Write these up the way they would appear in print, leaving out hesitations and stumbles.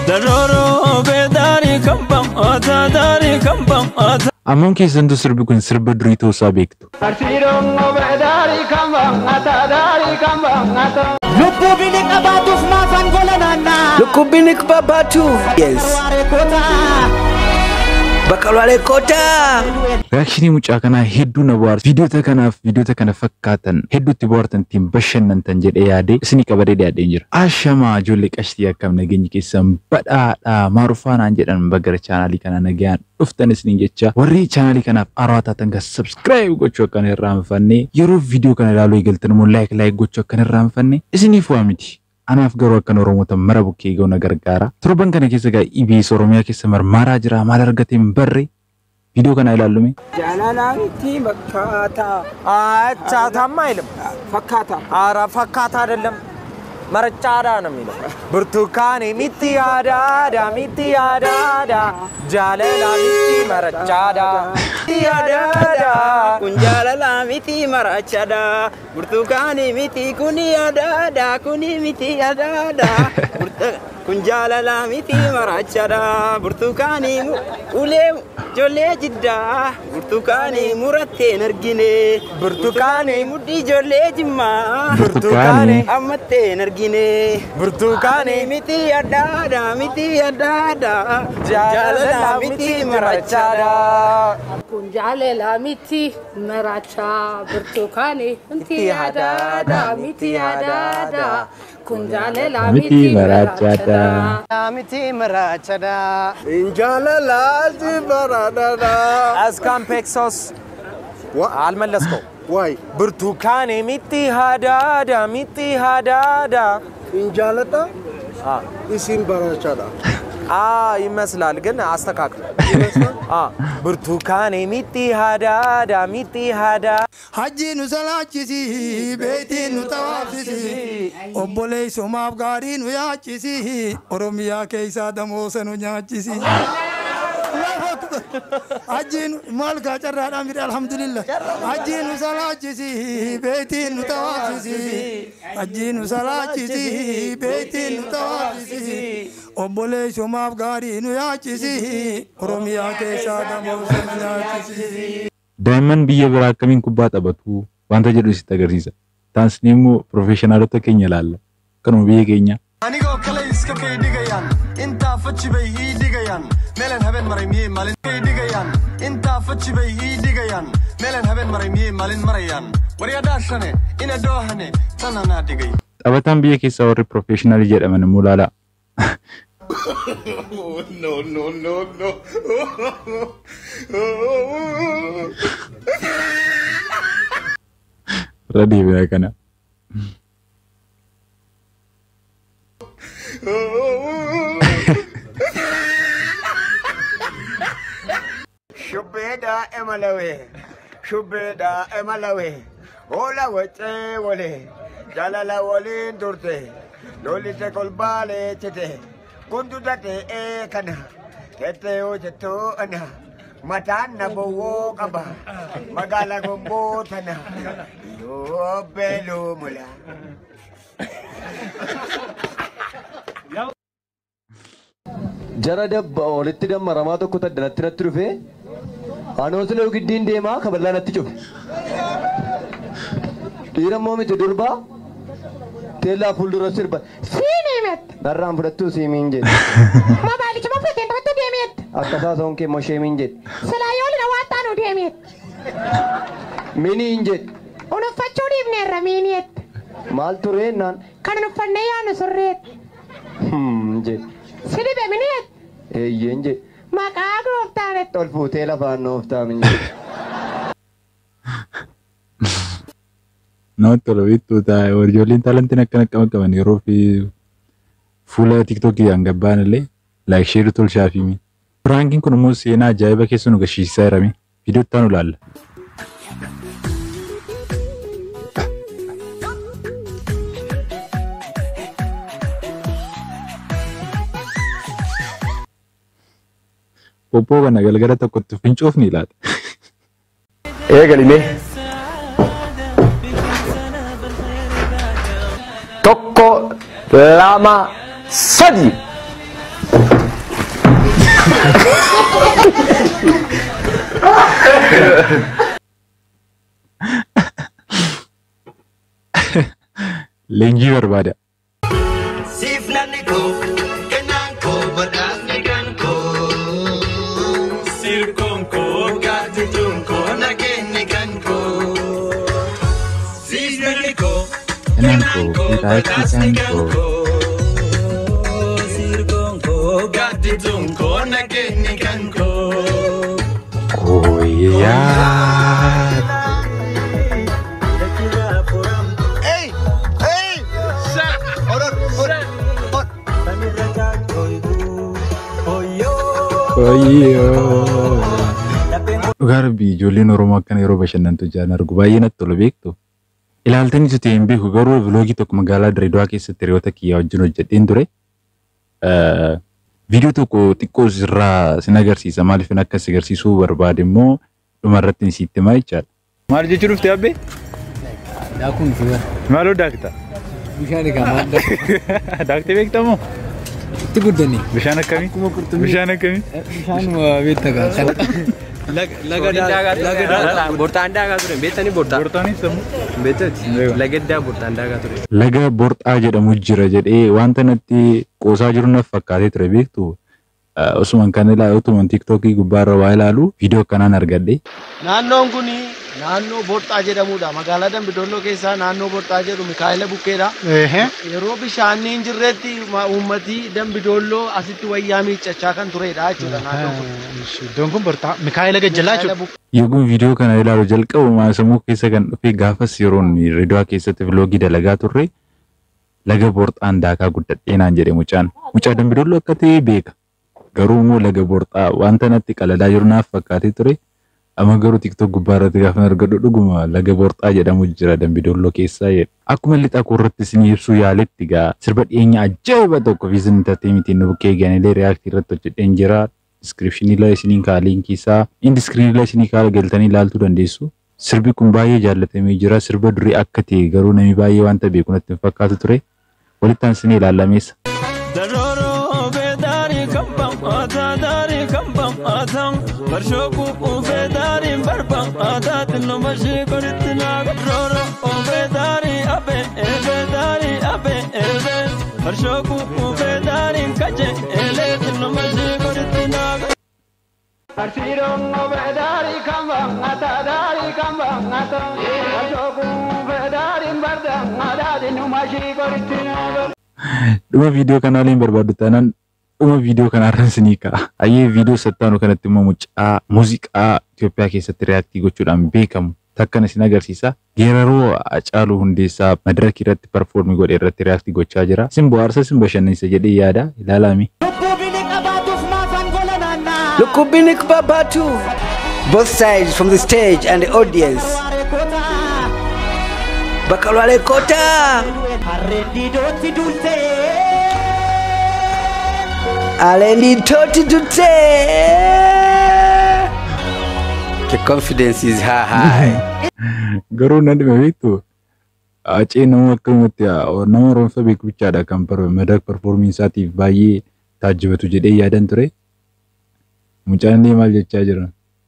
daroro bedari kambam ata dari kambam ata amon keesan sirbi kun sirba durito sabektu arsirongo bedari kambam ata dari kambam ata Lukubinik abatus mafan golanana Lukubinik babatu yes Bakalwale kota reaction mucaa kana hedduu na bohaarsa video ta kana fakkaatan hedduutti bohaartan tiin bashannantan jedhee yaade isini qabadee dhiyaadheen jira ashama ijoollee qashtii akkam nageenyi keessan badhaadha maarufaanaan jedhan bagara chaanaalii kana nagayaan dhuftan isiniin jecha warri chaanaalii kanaaf haaraa taatan gas subscribe gochuu akka hin irraanfanne yeroo video kana ilaaluu eegaltan immoo like gochuu akka hin irraanfanne isiniif waa miti anaaf garuu akka Oromoota mara bukkee ga'u na gargaara torban kana keessa gaa EBS Oromiyaa keessa marmaaraa jira maal argateen barre video kana ilaallume jaalalaatti fakkaata አቻታማ አይልም fakkaata አራ ፈካታ አይደለም መረጫዳ ነው የሚለው ብርቱካን ሚጥያዳዳ ጃለላ ሚጢ መረጫዳ ያዳዳ kunjaalala miti marachada burtukani miti kuni miti adada kunjaalala miti marachada burtukani ule jolle jidda burtukani muratte nergine burtukani muddi jolle jimma burtukani amatte nergine burtukani miti adada ጃለላ ሚጢ መረጫዳ kunjaalala miti maracha burtukani miti adada kunjaalala miti marachada miti marachada injaalala zibaradada askan pexos almalasko why ብርቱካኔ ሚጥያዳዳ injaalata isin barachada ይመስላል ግን አስተካክሉ ብርቱካኔ ሚጥያዳዳ ሀጂኑ ሰላችሲ ቤቲኑ ተዋፍሲ ኦቦሌይ ሶማፍ ጋሪኑ ያችሲ ኦሮሚያ ኬሳ ደሞሰኑ ኛችሲ ሀጂኑ ማልካ ጨራዳ ሚድ አልሐምዱሊላህ ሀጂኑ ሰላችሲ ቤቲኑ ተዋፍሲ ሀጂኑ ሰላችሲ ቤቲኑ ተዋፍሲ ኦቦሌይ ሶማፍ ጋሪኑ ያችሲ ኦሮሚያ ኬሳ ደሞሰኑ ኛችሲ daa'imman biyya biraa akkamiin kubbaa taphatu wanta jedhu sitti agarsiisa taasisni immoo professionaalota keenya ilaalla kanuma biyya keenya anigoo kale iska kay dhigayaan intaa fachi bay ii dhigayaan meelan habeen maray miyee maalin kay dhigayaan intaa fachi bay ii dhigayaan meelan habeen maray miyee maalin marayaan wariyadhaashane ina doohane tananaa dhigay taphataan biyya keessaa warri professionaalii jedhaman immoo ilaala no Ready bina kana shubeda emalawe ola wache wole jalala wole durte lolite kolbale chete kundu date kana kete o jeto ana matan na bowo kaba magala gombo tana yo belo mula jara dabba olitti damma ramaa tokko taddanatti natti dhufe anoosile giddiin deemaa kaballaa natti cufe dhiirammoo miti durbaa teellaa fuuldura sirba siinimet narraan fudhattuu siimiin jedhe mabaalicha mafreteen taphatu deemeet akkasaa soon kee mosheemiin jedhe silaayoolina waattaanu deemeet miniin jedhe unuffachuu dhiibneerra miiniyeet maal tureennaan kan unuffannee yaanu surreet jedhe sidibe miniyeet eeyyeen jedhe maqaa gooftaanet ol fuutee lafaan nooftaamin jedhe no tolo itu ta orjolin talentin akkana qaban yeroo fi fuula TikTok yang gabbaan illee like share tol shaafimi pranking kun immoo seenaa ajaa'iba keessa nu gashiisaa jirame video itti aanu ilaalla poppoo kana galgala tokkotti fincoofni ilaala eegalimee tokko lama sadi Leenjii barbaada. Kenanko, Kenanko. Oh yeah. Garbi ijoolleen Oromoo akkana yeroo bashannantu jaan argu baay'ee natti tola beektu. Ilaaltanii tu ta'een beeku garuu vloogii tokko magaalaa Dirreedawaa keessatti hiriyoota kiyyaa wajjin hojjedheen ture. Viidiyoo tokko xiqqoo irraa sin agarsiisa maaliif akka si agarsiisuu barbaade immoo dhuma irratti sitti himaa jechaadha. Maal jechuu dhufte abbee? Daakuun fuudha. Maaloo daakta? Bishaan egaa Daaktee beektamoo? itti guddanii. Bishaan akkamii? Bishaan akkamii? Bishaan beektaa gaa. Bortaan daagaa ture beektanii bortaa. Bortaanii sammuu? Beektati. Lagaddaa bortaan daagaa ture. Laga borxaa jedhamu jira jedhee wanta natti qoosaa jiru naaf fakkaatee ture beektu. Osuman kan ilaalu utuman TikTokii gubbaarra waa ilaalu viidiyoo kanaan argadhe. Naannoon kuni naannoo Borxaa jedhamudha. Magaalaa Dambidolloo keessaa naannoo Borxaa jedhu Mikaa'ela Bukkeedha. Yeroo bishaanni hin jirretti uummatii Dambidolloo asitti wayyaa miiccachaa kan turedha jechuudha naannoon kun. Iddoon kun Borxaa Mikaa'ela Gajjalaa jechuudha. Yogguu viidiyoo kana ilaalu jalqabu sammuu keessa kan dhufe gaafas yeroon Dirreedawaa keessatti vloogii dalagaa turre laga borxaan daakaa guddadhee naan jedhe mucaan. Mucaa Dambidolloo akka ta'e beeka. Garuu immoo laga borxaa wanta natti qaladaa jiru naaf fakkaatee ture. Amma garuu TikTok gubbaarratti gaafa argadhu dhuguma laga borxaa jedhamu jira Dambidolloo keessaa jedhe. Akkuma lixa koorratti isinii ibsuu yaaletti gaa sirba dhiyeenya ajaa'iba tokko Viizin Entertainmentiin bukkee gaanilee reaaktii irratti hojjedheen jira. Description ila isiniin kaa linkii isaa indiscreen ila isinii kaa galtanii ilaaltuu dandeessu. Sirbi kun baay'ee jaallatamee jira. Sirba durii akka ta'e garuu namni baay'ee wanta beeku natti hin fakkaatu ture. Walittaan isinii ilaalameessa. Daroro bedari kambam ata dari kambam ata barshoku bedari barbam ata tino mashi koritina daroro bedari abe barshoku bedari kaje ele tino mashi koritina Arsiron bedari kambam ata dari kambam ata barshoku bedari barbam ata tino mashi koritina Dhuma viidiyoo kanaa waliin barbaaddu taanaan dhuma viidiyoo kanarra isinii ka'a. Ayyee viidiyoo sattaanu kanatti immoo mucaa muuziqaa Itoophiyaa keessatti reaaktii gochuudhaan beekamu takkan isin agarsiisa. Geeraroo Hacaaluu Hundeessaa madirakii irratti performii godhe irratti reaaktii gochaa jira. Isin bohaarsa isin bashannansiisa jedhee yaada ilaalaami. Lukkubini Babatu. Both sides from the stage and the audience. Bakalwale Kota. Alendi Toti Dute. The confidence is high. Garuu nan dhime beektu acee nama akkamatti nama Oromoo beeku bichaadha kan madarak performii isaatiif baay'ee taajjibatu jedhee yaadan ture. Mucaan illee maal jechaa jira?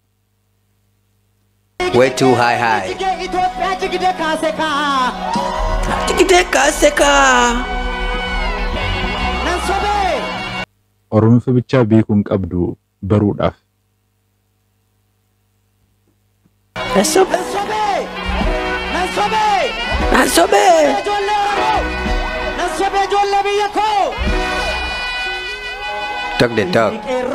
Way too high. Jigide kaseka. Oromoo bichaa beekuun qabdu baruudhaaf. Nasobe. Talk the talk.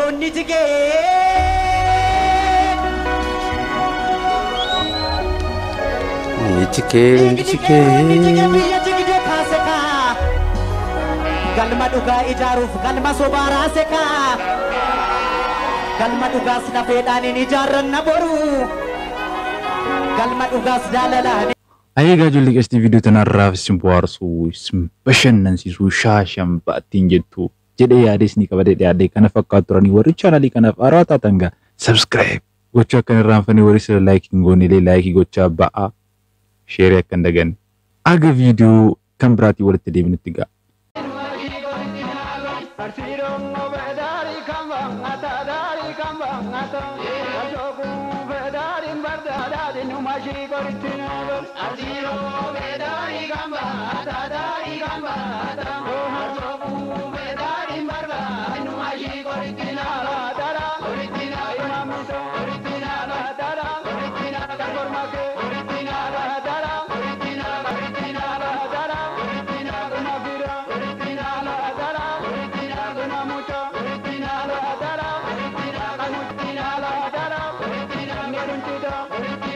Galma dhugaa ijaaruuf galma sobaa raasekaa galma dhugaas lafeedhaan hin ijaarranna boru galma dhugaas daalalaan. Ayeegaa ijoollee qeestii viidiyoo tanarraaf isin bohaarsuu isin bashannansiisuu shaashan baattiin jettu jedhee yaadee isinii qabadee dhiyaadee kana fakkaatu turanii warri chaanalii kanaaf haaraa taatan gaa subscribe gochuu akka hin irraanfanne warri sila laayikii hin goonellee laayikii gochaa ba'aa sheerii akka hin daganne aga viidiyoo kan biraatii walitti deebinutti ga'a. Arsiron bedari kambam ata ata ajoku bedarin bardadari numashi koritina aziro bedari gamba ata dari gamba ata ajoku bedarin bardadari numashi koritina dara koritina imamito koritina dara koritina karmake koritina dara koritina koritina dara koritina kumabira koritina dara koritina kumamucho koritina dara koritina kamutina dara koritina neruntida